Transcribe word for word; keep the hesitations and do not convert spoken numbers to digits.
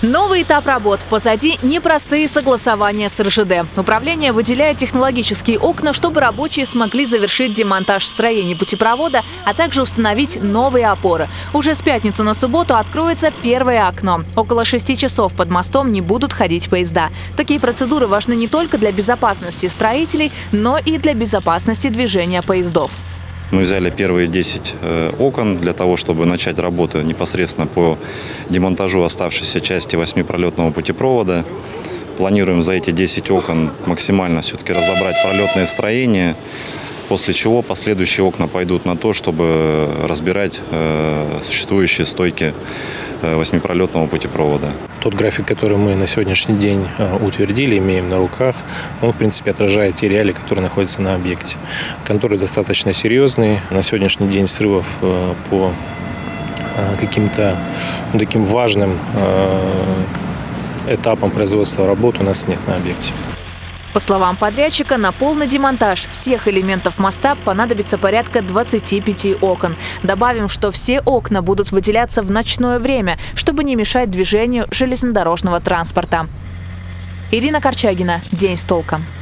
Новый этап работ. Позади непростые согласования с эр жэ дэ. Управление выделяет технологические окна, чтобы рабочие смогли завершить демонтаж строений путепровода, а также установить новые опоры. Уже с пятницы на субботу откроется первое окно. Около шести часов под мостом не будут ходить поезда. Такие процедуры важны не только для безопасности строителей, но и для безопасности движения поездов. Мы взяли первые десять э, окон для того, чтобы начать работу непосредственно по демонтажу оставшейся части восьмипролетного путепровода. Планируем за эти десять окон максимально все-таки разобрать пролетное строение, после чего последующие окна пойдут на то, чтобы разбирать э, существующие стойки э, восьмипролетного путепровода. Тот график, который мы на сегодняшний день утвердили, имеем на руках, он, в принципе, отражает те реалии, которые находятся на объекте. Контуры достаточно серьезные. На сегодняшний день срывов по каким-то ну, таким важным этапам производства работ у нас нет на объекте. По словам подрядчика, на полный демонтаж всех элементов моста понадобится порядка двадцати пяти окон. Добавим, что все окна будут выделяться в ночное время, чтобы не мешать движению железнодорожного транспорта. Ирина Корчагина. День с толком.